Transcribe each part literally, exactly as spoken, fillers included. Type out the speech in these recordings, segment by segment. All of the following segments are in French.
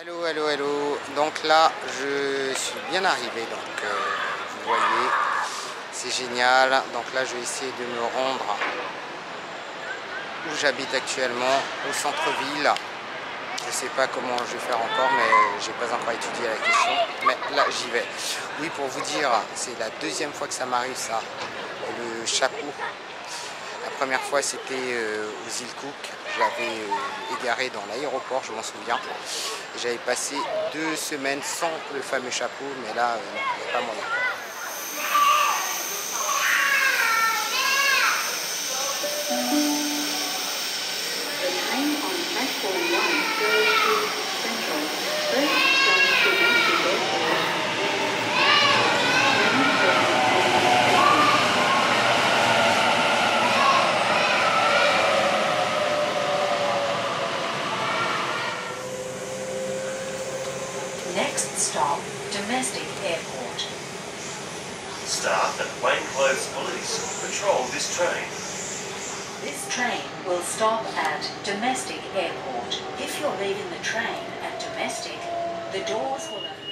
Hello, hello, hello. Donc là, je suis bien arrivé. Donc, euh, vous voyez, c'est génial. Donc là, je vais essayer de me rendre où j'habite actuellement, au centre-ville. Je ne sais pas comment je vais faire encore, mais j'ai pas encore étudié la question. Mais là, j'y vais. Oui, pour vous dire, c'est la deuxième fois que ça m'arrive, ça. Le chapeau. La première fois, c'était euh, aux îles Cook. Je l'avais euh, égaré dans l'aéroport, je m'en souviens. J'avais passé deux semaines sans le fameux chapeau, mais là, euh, non, il n'y a pas moyen. Next stop, domestic airport. Staff and plainclothes police patrol this train. This train will stop at domestic airport. If you're leaving the train at domestic, the doors will open.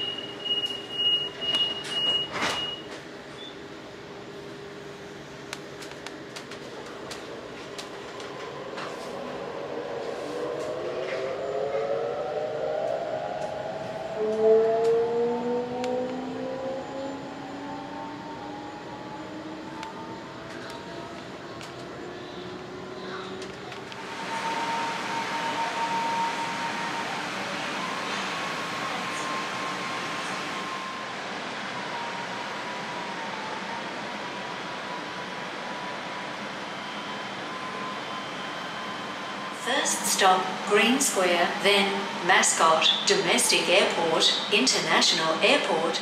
First stop, Green Square, then Mascot, Domestic Airport, International Airport.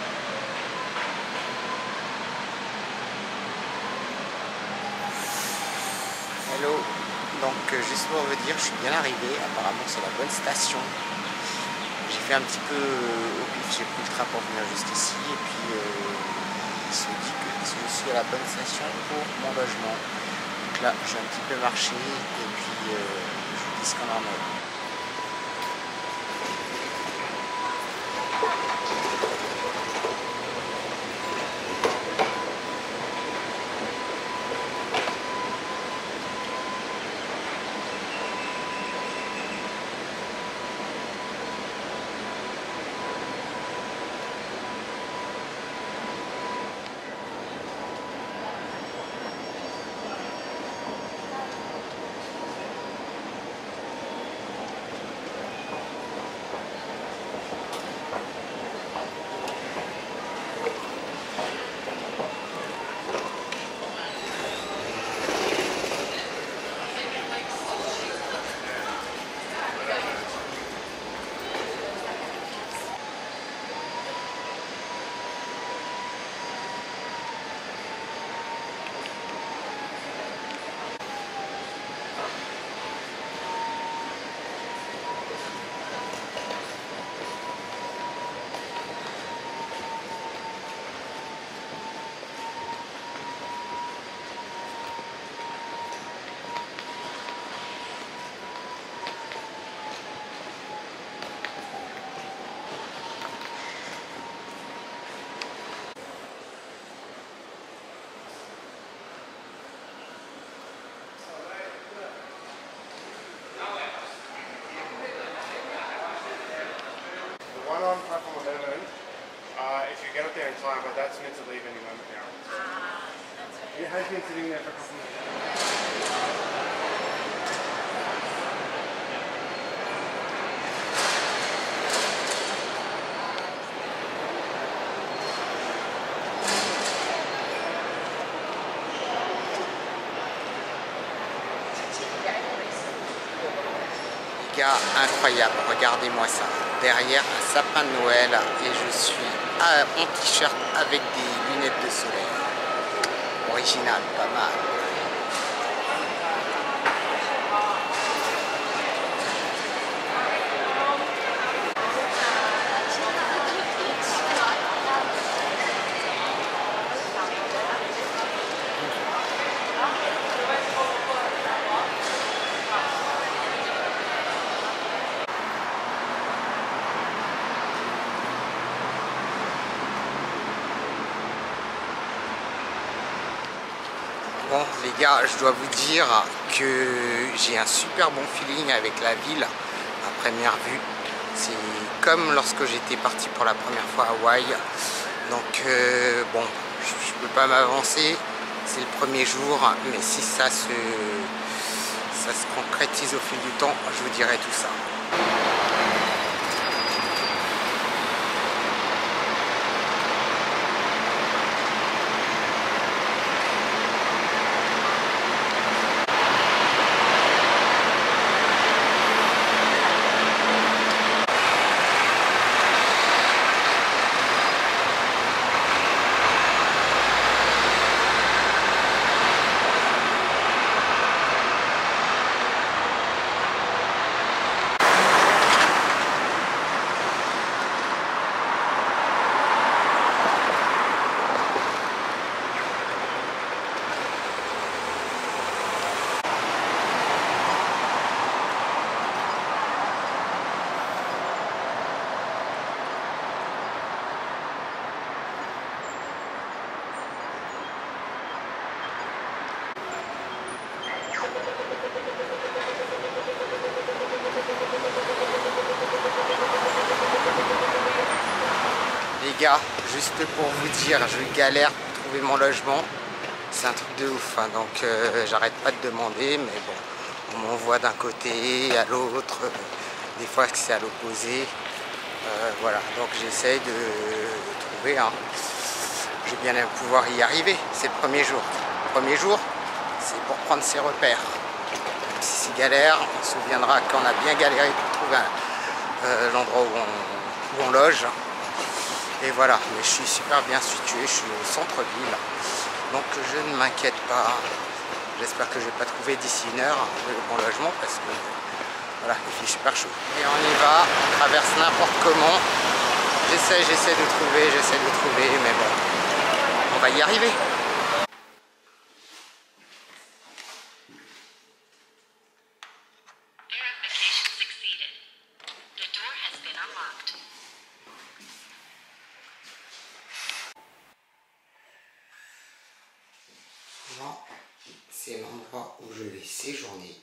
Hello. Donc, euh, juste pour vous dire, je suis bien arrivé. Apparemment, c'est la bonne station. J'ai fait un petit peu euh, au pif. J'ai pris le train pour venir juste ici. Et puis, euh, il se dit que je suis à la bonne station pour mon logement. Donc là, j'ai un petit peu marché. Et puis, euh, je vous dis ce qu'on en est. One on platform eleven, uh, if you get up there in time, but that's meant to leave any moment now. It has been sitting there for a couple of minutes. Incroyable, regardez-moi ça. Derrière un sapin de Noël et je suis en t-shirt avec des lunettes de soleil. Original, pas mal. Bon les gars, je dois vous dire que j'ai un super bon feeling avec la ville à première vue. C'est comme lorsque j'étais parti pour la première fois à Hawaï. Donc euh, bon, je ne peux pas m'avancer, c'est le premier jour, mais si ça se, ça se concrétise au fil du temps, je vous dirai tout ça. Les gars, juste pour vous dire, je galère pour trouver mon logement. C'est un truc de ouf, hein. Donc euh, j'arrête pas de demander, mais bon, on m'envoie d'un côté à l'autre, des fois c'est à l'opposé. Euh, voilà, donc j'essaye de, de trouver. Hein. Je vais bien pouvoir y arriver, c'est le premier jour. Le premier jour, c'est pour prendre ses repères. Même si c'est galère, on se souviendra qu'on a bien galéré pour trouver euh, l'endroit où on, où on loge. Et voilà, mais je suis super bien situé, je suis au centre-ville, donc je ne m'inquiète pas. J'espère que je ne vais pas trouver d'ici une heure le bon logement parce que voilà, il fait super chaud. Et on y va, on traverse n'importe comment. J'essaie, j'essaie de trouver, j'essaie de trouver, mais bon, on va y arriver. C'est l'endroit où je vais séjourner.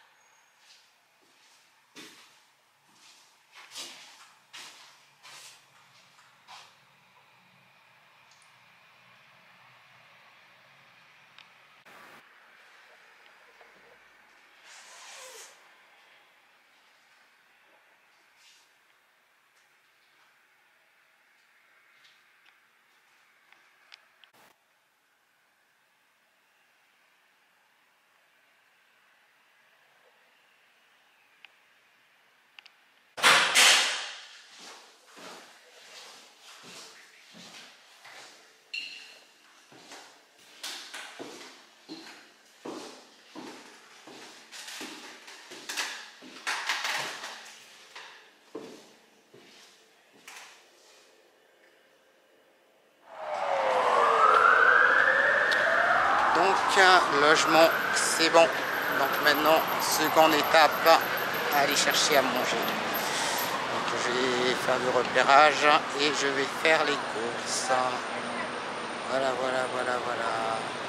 Donc logement, c'est bon. Donc maintenant, seconde étape, aller chercher à manger. Donc je vais faire du repérage et je vais faire les courses. Voilà, voilà, voilà, voilà.